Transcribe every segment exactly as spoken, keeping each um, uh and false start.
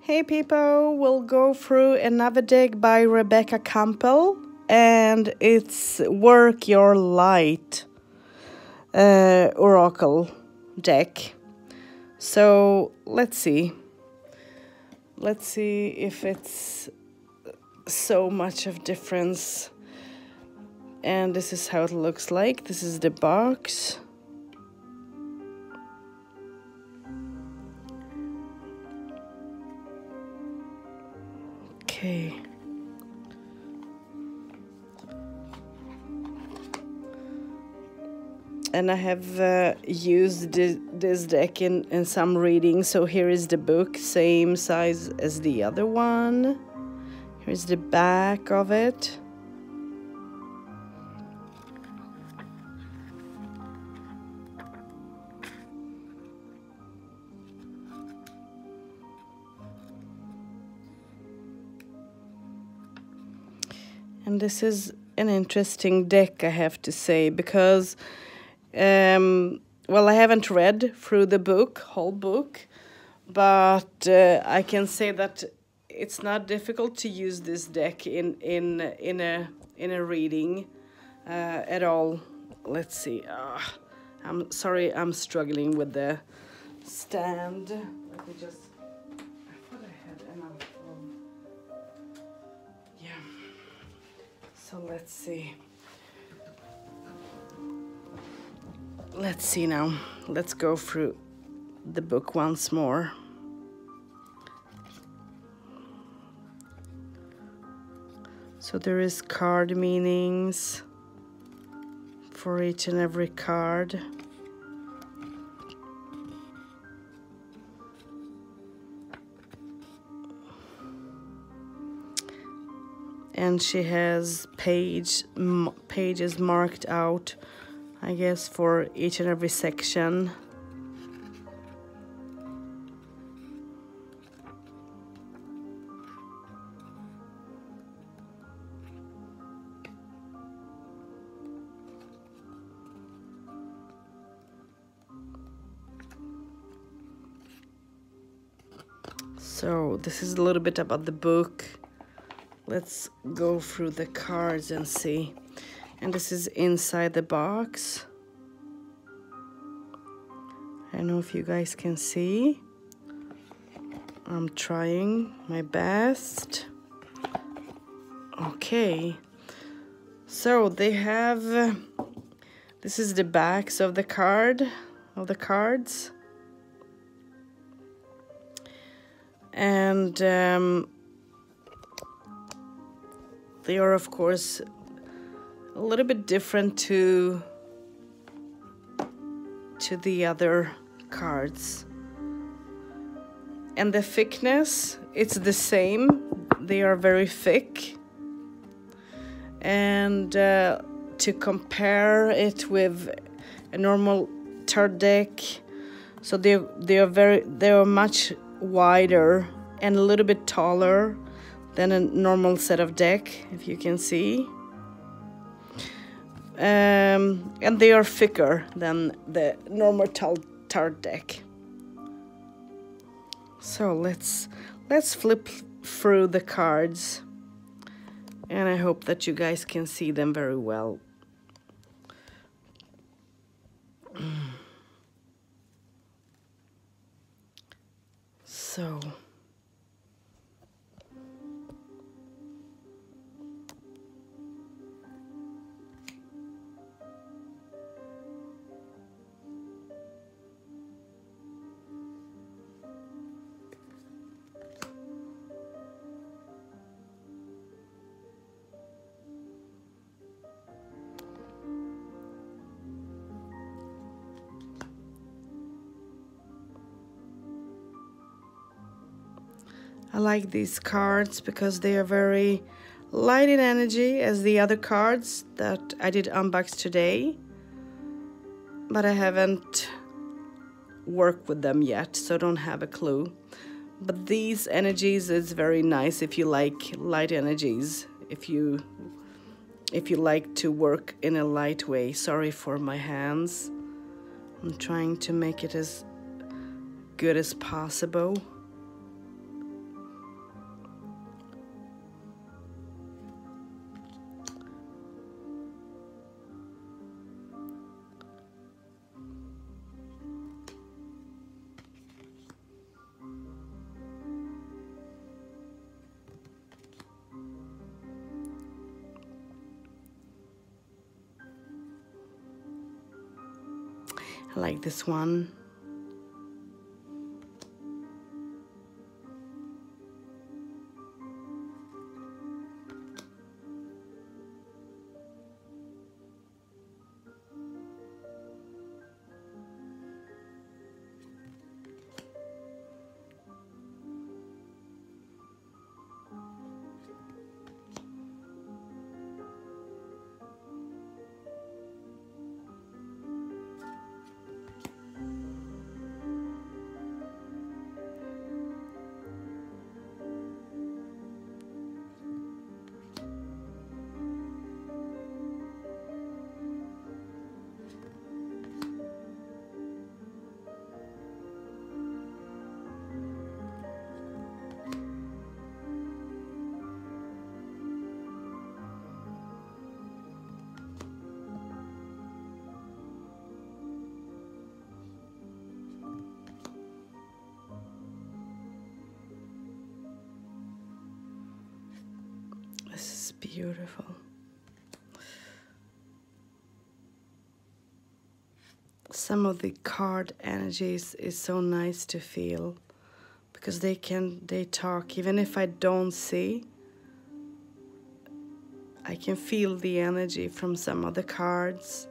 Hey people, we'll go through another deck by Rebecca Campbell, and it's Work Your Light uh, Oracle deck. So let's see. Let's see if it's so much of difference. And this is how it looks like. This is the box. Okay. And I have uh, used this, this deck in, in some readings. So here is the book, same size as the other one. Here's the back of it. And this is an interesting deck, I have to say, because, um, well, I haven't read through the book, whole book, but uh, I can say that it's not difficult to use this deck in in in a in a reading uh, at all. Let's see. Uh, I'm sorry, I'm struggling with the stand. Let me just. I thought I had enough. Um, yeah. So let's see. Let's see now. Let's go through the book once more. So there is card meanings for each and every card. And she has page pages marked out, I guess, for each and every section. So this is a little bit about the book. Let's go through the cards and see. And this is inside the box. I don't know if you guys can see. I'm trying my best. Okay. So they have, uh, this is the backs of the card, of the cards. And um, they are, of course, a little bit different to to the other cards. And the thickness, it's the same. They are very thick. And uh, to compare it with a normal tarot deck, so they they are very they are much wider and a little bit taller than a normal set of deck, if you can see. Um, and they are thicker than the normal tarot deck. So let's let's flip through the cards, and I hope that you guys can see them very well. So I like these cards because they are very light in energy as the other cards that I did unbox today. But I haven't worked with them yet, so I don't have a clue. But these energies is very nice if you like light energies, if you if you like to work in a light way. Sorry for my hands. I'm trying to make it as good as possible. I like this one. This is beautiful. Some of the card energies is so nice to feel because they can they talk even if I don't see. I can feel the energy from some of the cards.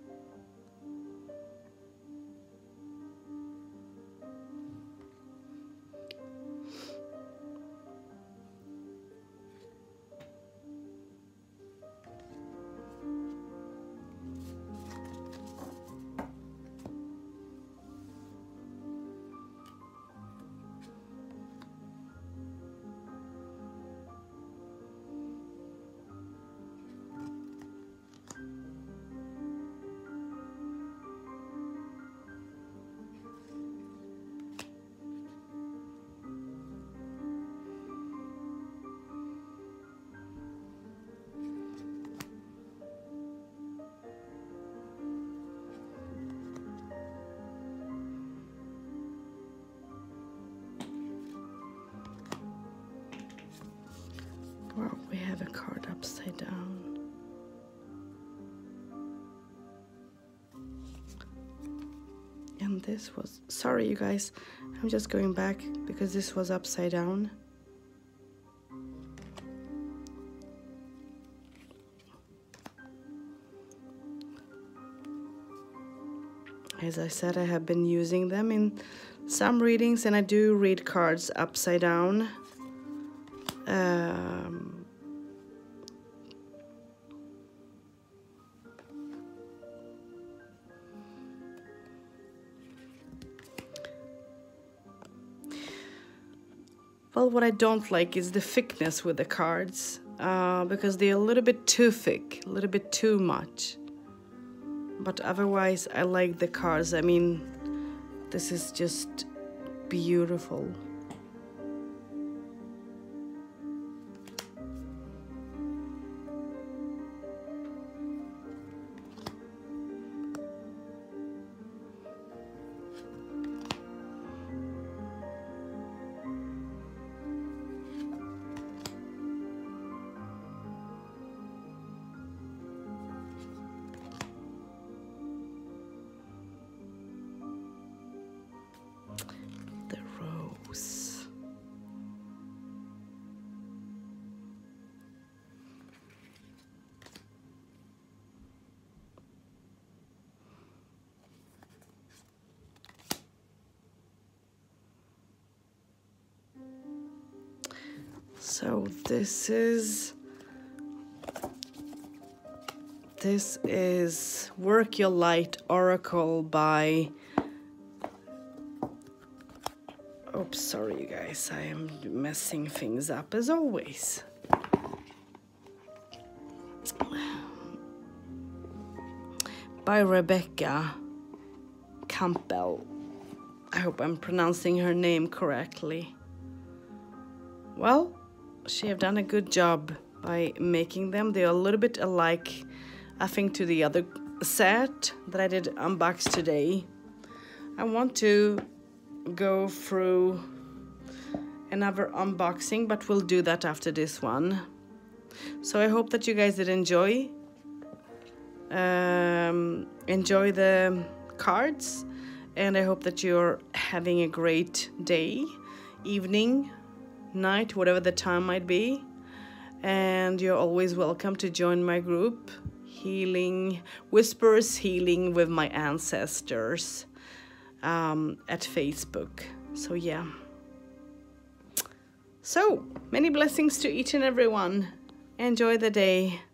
Wow, we have a card upside down. And this was, sorry you guys, I'm just going back because this was upside down. As I said, I have been using them in some readings, and I do read cards upside down. Um, well, what I don't like is the thickness with the cards, uh, because they're a little bit too thick, a little bit too much. But otherwise, I like the cards. I mean, this is just beautiful. So this is this is Work Your Light Oracle by, oops, sorry you guys, I am messing things up as always. By Rebecca Campbell. I hope I'm pronouncing her name correctly. Well, she have done a good job by making them. They're a little bit alike, I think, to the other set that I did unbox today. I want to go through another unboxing, but we'll do that after this one. So I hope that you guys did enjoy. Um, enjoy the cards, and I hope that you're having a great day, evening, night, whatever the time might be. And you're always welcome to join my group, Healing Whispers Healing with My Ancestors, um, at Facebook. So yeah. So many blessings to each and every one. Enjoy the day.